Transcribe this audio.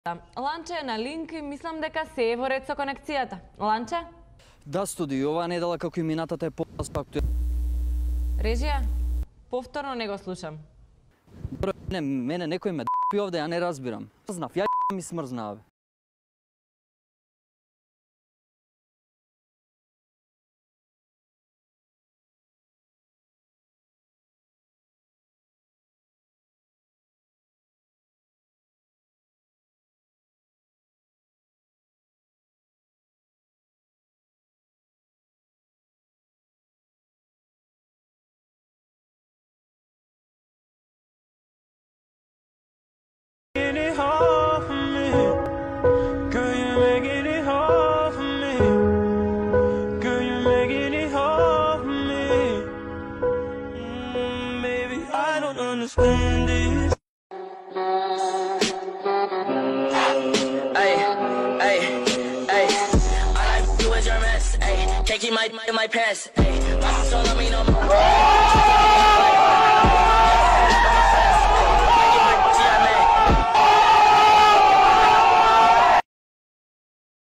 Ланче е на линк и мислам дека се е во ред со конекцијата. Ланче? Да, студи, ова недела како и минатата е по-актуелна. Режија? Повторно не го слушам. Добро, мене некој ме д**пи овде, ја не разбирам. Знав, ја ми смрзна, бе. Can't keep my pants, ayy. My sister don't love me no more.